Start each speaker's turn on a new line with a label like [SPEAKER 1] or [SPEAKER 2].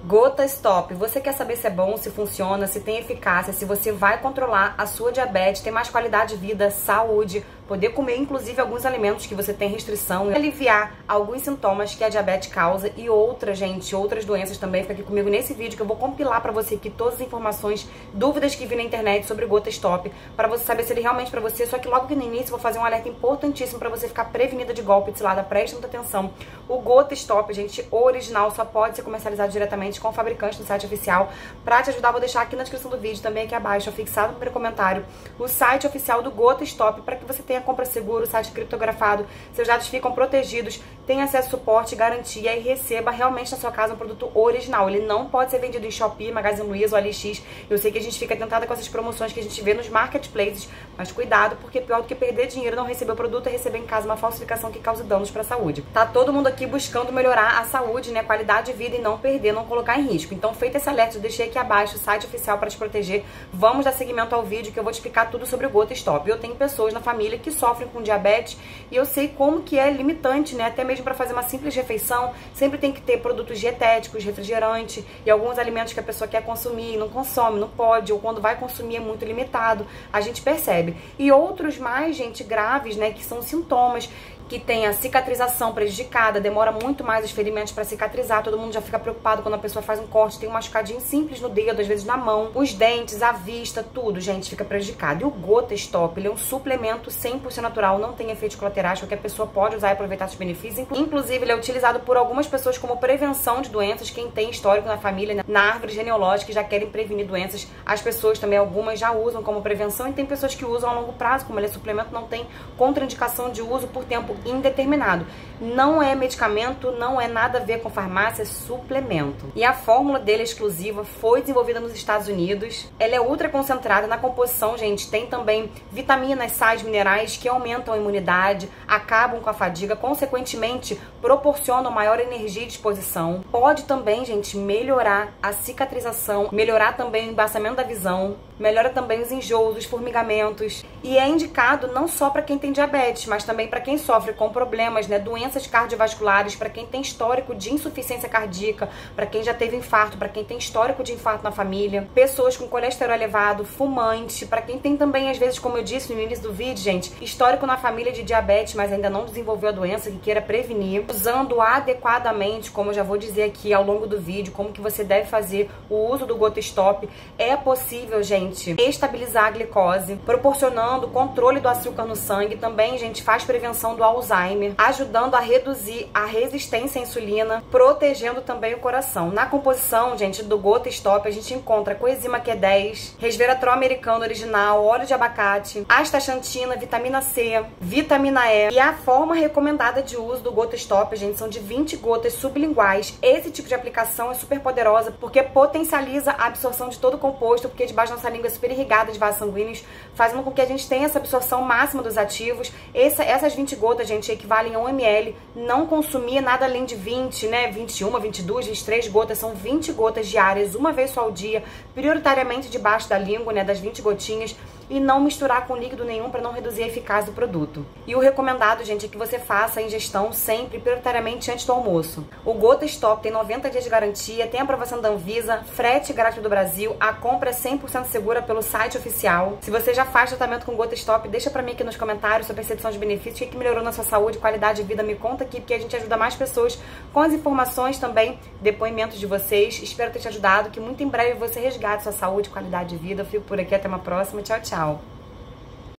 [SPEAKER 1] Gota Stop, você quer saber se é bom, se funciona, se tem eficácia, se você vai controlar a sua diabetes, ter mais qualidade de vida, saúde, poder comer inclusive alguns alimentos que você tem restrição, aliviar alguns sintomas que a diabetes causa e outras doenças também. Fica aqui comigo nesse vídeo que eu vou compilar pra você aqui todas as informações, dúvidas que vi na internet sobre o Gota Stop, pra você saber se ele realmente pra você. Só que logo que no início eu vou fazer um alerta importantíssimo pra você ficar prevenida de golpe de cilada. Preste muita atenção. O Gota Stop, gente, o original só pode ser comercializado diretamente com o fabricante no site oficial. Pra te ajudar, vou deixar aqui na descrição do vídeo, também aqui abaixo, fixado no primeiro comentário, o site oficial do Gota Stop, para que você tenha compra segura, o site criptografado, seus dados ficam protegidos, tenha acesso, suporte, garantia e receba realmente na sua casa um produto original. Ele não pode ser vendido em Shopee, Magazine Luiza ou OLX. Eu sei que a gente fica tentada com essas promoções que a gente vê nos marketplaces, mas cuidado, porque pior do que perder dinheiro não receber o produto é receber em casa uma falsificação que cause danos para a saúde. Tá todo mundo aqui buscando melhorar a saúde, né, qualidade de vida e não perder, não colocar em risco. Então, feito esse alerta, eu deixei aqui abaixo o site oficial para te proteger. Vamos dar seguimento ao vídeo que eu vou te explicar tudo sobre o Gota Stop. Eu tenho pessoas na família que sofrem com diabetes e eu sei como que é limitante, né? Até mesmo para fazer uma simples refeição, sempre tem que ter produtos dietéticos, refrigerante e alguns alimentos que a pessoa quer consumir, não consome, não pode, ou quando vai consumir é muito limitado. A gente percebe. E outros mais, gente, graves, né? Que são sintomas, que tem a cicatrização prejudicada, demora muito mais os ferimentos para cicatrizar, todo mundo já fica preocupado quando a pessoa faz um corte, tem um machucadinho simples no dedo, às vezes na mão, os dentes, a vista, tudo, gente, fica prejudicado. E o Gota Stop, ele é um suplemento 100% natural, não tem efeitos colaterais, qualquer pessoa pode usar e aproveitar seus benefícios. Inclusive, ele é utilizado por algumas pessoas como prevenção de doenças, quem tem histórico na família, né? Na árvore genealógica, já querem prevenir doenças. As pessoas também, algumas já usam como prevenção e tem pessoas que usam a longo prazo, como ele é suplemento, não tem contraindicação de uso por tempo indeterminado. Não é medicamento, não é nada a ver com farmácia, é suplemento. E a fórmula dele é exclusiva, foi desenvolvida nos Estados Unidos. Ela é ultra concentrada na composição, gente. Tem também vitaminas, sais, minerais que aumentam a imunidade, acabam com a fadiga, consequentemente proporcionam maior energia e disposição. Pode também, gente, melhorar a cicatrização, melhorar também o embaçamento da visão, melhora também os enjoos, os formigamentos. E é indicado não só para quem tem diabetes, mas também para quem sofre com problemas, né, doenças cardiovasculares, para quem tem histórico de insuficiência cardíaca, para quem já teve infarto, para quem tem histórico de infarto na família, pessoas com colesterol elevado, fumante, para quem tem também, às vezes, como eu disse no início do vídeo, gente, histórico na família de diabetes, mas ainda não desenvolveu a doença, que queira prevenir, usando adequadamente, como eu já vou dizer aqui ao longo do vídeo, como que você deve fazer o uso do Gota Stop. É possível, gente, estabilizar a glicose, proporcionando controle do açúcar no sangue, também, gente, faz prevenção do Alzheimer, ajudando a reduzir a resistência à insulina, protegendo também o coração. Na composição, gente, do Gota Stop, a gente encontra coenzima Q10, resveratrol americano original, óleo de abacate, astaxantina, vitamina C, vitamina E. E a forma recomendada de uso do Gota Stop, gente, são de 20 gotas sublinguais. Esse tipo de aplicação é super poderosa porque potencializa a absorção de todo o composto, porque debaixo da nossa língua é super irrigada de vasos sanguíneos, fazendo com que a gente tenha essa absorção máxima dos ativos. Essas 20 gotas, gente, equivalem a 1 ml. Não consumir nada além de 20, né? 21, 22, 23 gotas. São 20 gotas diárias, uma vez só ao dia, prioritariamente debaixo da língua, né? Das 20 gotinhas. E não misturar com líquido nenhum para não reduzir a eficácia do produto. E o recomendado, gente, é que você faça a ingestão sempre, prioritariamente antes do almoço. O Gota Stop tem 90 dias de garantia, tem aprovação da Anvisa, frete grátis do Brasil, a compra é 100% segura pelo site oficial. Se você já faz tratamento com Gota Stop, deixa pra mim aqui nos comentários sua percepção de benefícios, o que melhorou na sua saúde, qualidade de vida, me conta aqui, porque a gente ajuda mais pessoas com as informações também, depoimentos de vocês. Espero ter te ajudado, que muito em breve você resgate sua saúde, qualidade de vida. Eu fico por aqui, até uma próxima. Tchau, tchau.